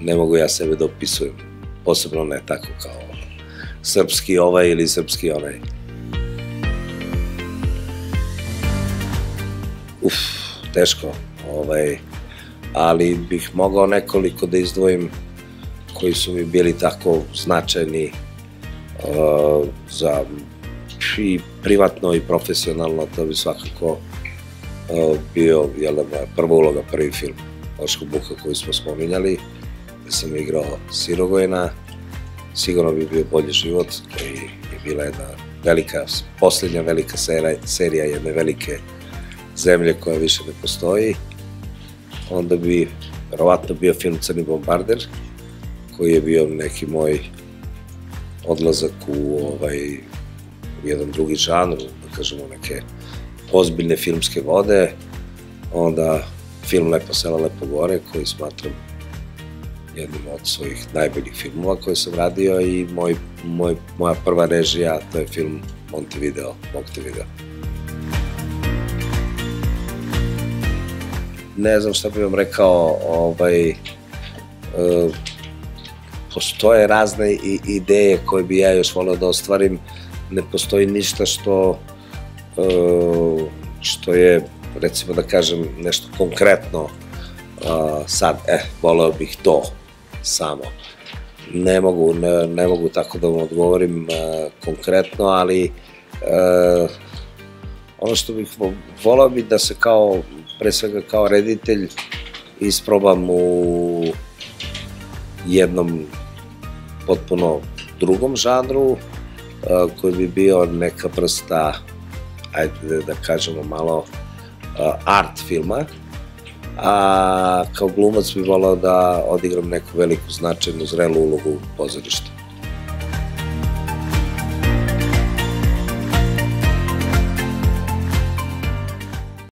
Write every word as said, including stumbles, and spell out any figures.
ne mogu ja sebe da opisujem, posebno ne tako kao srpski ovaj ili srpski onaj. Uf, teško, ovaj, ali bih mogao nekoliko da izdvojim koji su mi bili tako značajni uh, za i privatno i profesionalno. To bi svakako uh, bio, jel da, moja prva uloga, prvi film Boško Buha koji smo spominjali, gde sam igrao Sirogojna. Sigurno bi bio Bolji život, koji je bila jedna velika, posljednja velika serija jedne velike zemlje koja više ne postoji. Onda bi verovatno bio film Crni bombarder, koji je bio neki moj odlazak u ovaj, u jedan drugi žanr, da kažemo neke ozbiljne filmske vode. Onda film Lepo selo, lepo gore, koji smatram jednim od svojih najboljih filmova koje sam radio, i moj, moj, moja prva režija, to je film Montevideo, Montevideo. Ne znam šta bih vam rekao, ovaj, uh, postoje razne i, ideje koje bi ja još voleo da ostvarim, ne postoji ništa što, uh, što je, recimo da kažem, nešto konkretno, uh, sad, eh, voleo bih to samo. Ne mogu, ne, ne mogu tako da vam odgovorim uh, konkretno, ali uh, ono što bih voleo bi da se kao, pre svega kao reditelj, isprobam u jednom potpuno drugom žanru, koji bi bio neka vrsta, ajde da kažemo malo, art filma, a kao glumac bih voleo da odigram neku veliku, značajnu, zrelu ulogu u pozorištu.